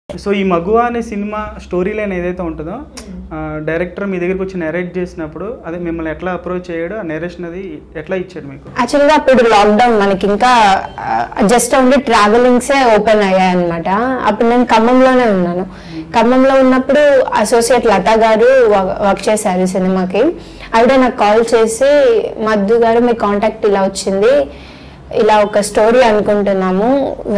So ఈ మగువ అనే cinema story line ఏదైతే ఉంటుందో డైరెక్టర్ మీ దగ్గరికి వచ్చి నెరేట్ చేసినప్పుడు అదే మిమ్మల్ని ఎట్లా అప్రోచ్ చేయడు, ఆ నెరేషన్ అది ఎట్లా ఇచ్చాడు మీకు? యాక్చువల్గా అప్పుడు లాక్డౌన్ మనకి ఇంకా జస్ట్ ఓన్లీ ట్రావెలింగ్సే ఓపెన్ అయ్యాయి అనమాట. అప్పుడు నేను ఖమ్మంలోనే ఉన్నాను. ఖమ్మంలో ఉన్నప్పుడు అసోసియేట్ లతా గారు వర్క్ చేశారు సినిమాకి. ఆవిడ నాకు కాల్ చేసి, మధు గారు మీ కాంటాక్ట్ ఇలా వచ్చింది, ఇలా ఒక స్టోరీ అనుకుంటున్నాము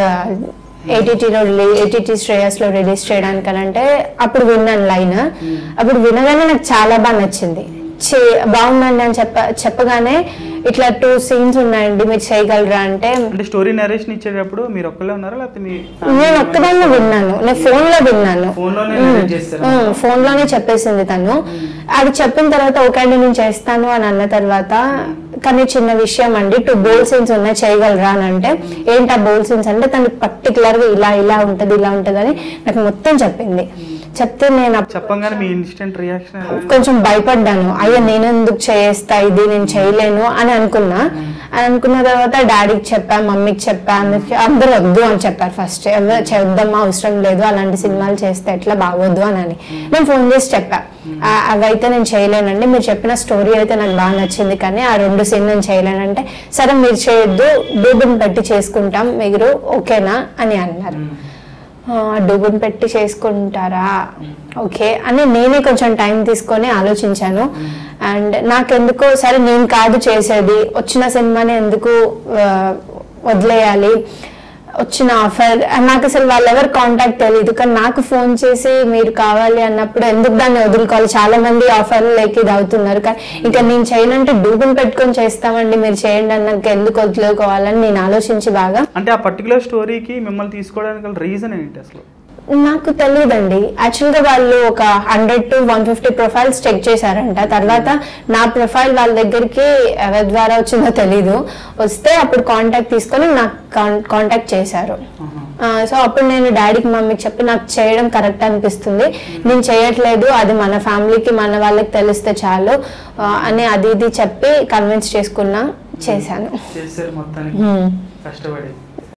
ఏటీటీ శ్రేయస్లో రిలీజ్ చేయడానికి అని అంటే, అప్పుడు విన్నాను లైన్. అప్పుడు వినగానే నాకు చాలా బాగా నచ్చింది. బాగుందండి అని చెప్పగానే ఇట్లా 2 scenes ఉన్నాయండి మీరు చేయగలరా అంటే స్టోరీ నరేషన్ ఇచ్చేటప్పుడు మీరు ఒక్కలే ఉన్నారా లేకపోతే నేను ఒక్కదాన్ని విన్నాను, నేను ఫోన్ లో విన్నాను, ఫోన్ లోనే చెప్పేసింది తను. అది చెప్పిన తర్వాత ఓకే అండి నేను చేస్తాను అని అన్న తర్వాత, కానీ చిన్న విషయం అండి 2 bold scenes ఉన్నాయి చేయగలరా అని అంటే, ఏంటి ఆ bold scenes అంటే తను పర్టికులర్ గా ఇలా ఇలా ఉంటది ఇలా ఉంటది అని నాకు మొత్తం చెప్పింది. చెప్తే నేను కొంచెం భయపడ్డాను, అయ్యో నేను ఎందుకు చేస్తా ఇది, నేను చేయలేను అని అనుకున్న తర్వాత డాడీకి చెప్పా, మమ్మీకి చెప్పా, అందరూ వద్దు అని చెప్పారు. ఫస్ట్ ఎవరు చేద్దామా అవసరం లేదు, అలాంటి సినిమాలు చేస్తే ఎట్లా బాగోద్దు అని నేను ఫోన్ చేసి చెప్పా, అవైతే నేను చేయలేనండి, మీరు చెప్పిన స్టోరీ అయితే నాకు బాగా నచ్చింది కానీ ఆ 2 scenes నేను చేయలేనంటే, సరే మీరు చేయొద్దు డూబుని పెట్టి చేసుకుంటాం మీరు ఓకేనా అని అన్నారు. డూబుని పెట్టి చేసుకుంటారా ఓకే అని నేనే కొంచెం టైం తీసుకొని ఆలోచించాను. అండ్ నాకెందుకో సరే నేను కాదు చేసేది, వచ్చిన సినిమాని ఎందుకు వదిలేయాలి, వచ్చిన ఆఫర్ నాకు అసలు వాళ్ళెవరు కాంటాక్ట్ తెలియదు, కానీ నాకు ఫోన్ చేసి మీరు కావాలి అన్నప్పుడు ఎందుకు దాన్ని వదులుకోవాలి, చాలా మంది ఆఫర్లు లేక ఇది అవుతున్నారు, కానీ ఇంకా నేను చేయనంటే డూబుని పెట్టుకొని చేస్తామండి మీరు చేయండి అన్నాక ఎందుకు వదులుకోవాలని నేను ఆలోచించి బాగా. అంటే ఆ పర్టికులర్ స్టోరీకి మిమ్మల్ని తీసుకోవడానికి రీజన్ ఏంటి అసలు? నాకు తెలియదండి. యాక్చువల్గా వాళ్ళు ఒక 100 to 150 ప్రొఫైల్స్ చెక్ చేశారంట. తర్వాత నా ప్రొఫైల్ వాళ్ళ దగ్గరికి ఎవరి ద్వారా వచ్చిందో తెలీదు, వస్తే అప్పుడు కాంటాక్ట్ తీసుకొని నాకు కాంటాక్ట్ చేశారు. సో అప్పుడు నేను డాడీకి మమ్మీకి చెప్పి నాకు చేయడం కరెక్ట్ అనిపిస్తుంది, నేను చేయట్లేదు, అది మన ఫ్యామిలీకి మన వాళ్ళకి తెలిస్తే చాలు అని అది ఇది చెప్పి కన్విన్స్ చేసుకున్నా, చేశాను. కష్టపడి